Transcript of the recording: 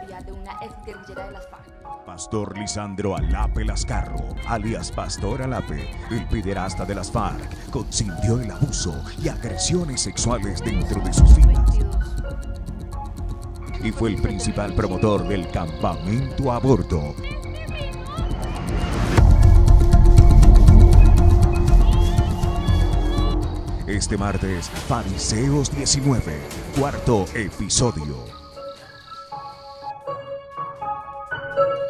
familiar de una exguerrillera de las FARC. Pastor Lisandro Alape Lascarro, alias Pastor Alape, el pederasta de las FARC, consintió el abuso y agresiones sexuales dentro de sus filas. Y fue el principal promotor del campamento aborto. Este martes, Fariseos 19, cuarto episodio.